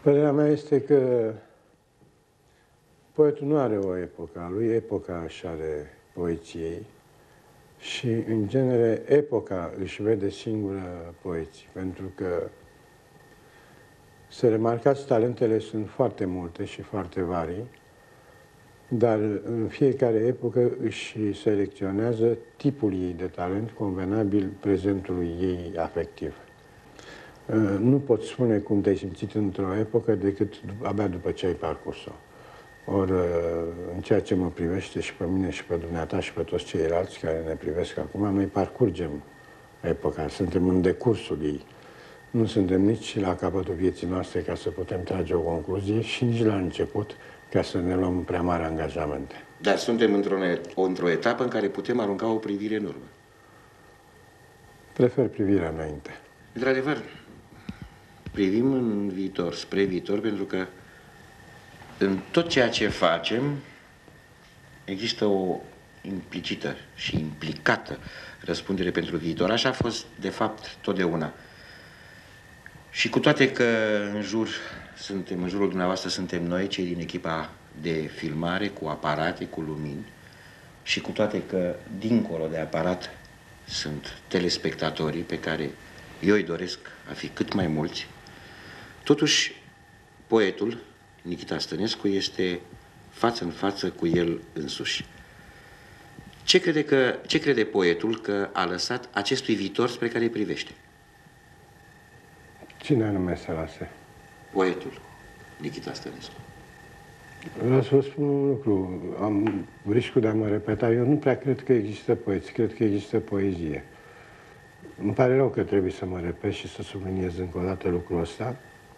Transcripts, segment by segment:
Părerea mea este că poetul nu are o epocă a lui, epoca își are poeției și, în genere, epoca își vede singură poeții, pentru că, să remarcați, talentele sunt foarte multe și foarte varii, dar în fiecare epocă își selecționează tipul ei de talent convenabil prezentului ei afectiv. Nu poți spune cum te-ai simțit într-o epocă decât abia după ce ai parcurs-o. Ori, în ceea ce mă privește și pe mine și pe dumneata și pe toți ceilalți care ne privesc acum, noi parcurgem epoca, suntem în decursul ei. Nu suntem nici la capătul vieții noastre ca să putem trage o concluzie și nici la început ca să ne luăm prea mari angajamente. Dar suntem într-o etapă în care putem arunca o privire în urmă. Prefer privirea înainte. Într-adevăr, privim în viitor, spre viitor, pentru că în tot ceea ce facem există o implicită și implicată răspundere pentru viitor. Așa a fost, de fapt, totdeauna. Și cu toate că în jurul dumneavoastră suntem noi, cei din echipa de filmare, cu aparate, cu lumini, și cu toate că, dincolo de aparat, sunt telespectatorii pe care eu îi doresc a fi cât mai mulți, totuși, poetul, Nichita Stănescu, este față în față cu el însuși. Ce crede poetul că a lăsat acestui viitor spre care îi privește? Cine anume să lase? Poetul, Nichita Stănescu. Vreau să vă spun un lucru. Am riscul de a mă repeta. Eu nu prea cred că există poeți, cred că există poezie. Îmi pare rău că trebuie să mă repet și să subliniez încă o dată lucrul ăsta.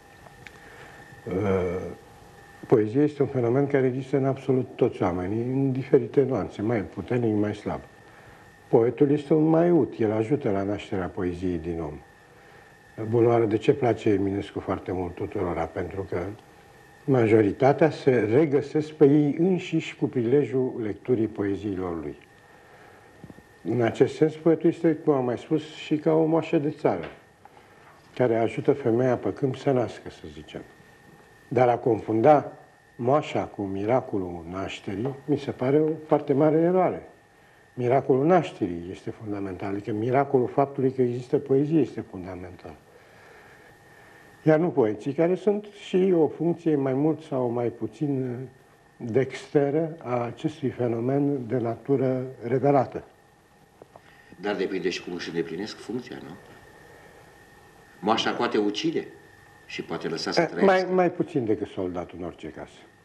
Poezia este un fenomen care există în absolut toți oamenii, în diferite nuanțe, mai puternic, mai slab. Poetul este un maiut, el ajută la nașterea poeziei din om. Bunoară, de ce place Eminescu foarte mult tuturora? Pentru că majoritatea se regăsesc pe ei înșiși cu prilejul lecturii poeziilor lui. În acest sens, poetul este, cum am mai spus, și ca o moașă de țară, care ajută femeia pe câmp să nască, să zicem. Dar a confunda moașa cu miracolul nașterii, mi se pare o foarte mare eroare. Miracolul nașterii este fundamental, adică miracolul faptului că există poezie este fundamental. Iar nu poeții, care sunt și o funcție mai mult sau mai puțin dexteră a acestui fenomen de natură revelată. Dar depinde și cum își îndeplinesc funcția, nu? Moașa poate ucide și poate lăsa să trăiască. Mai puțin decât soldatul în orice caz.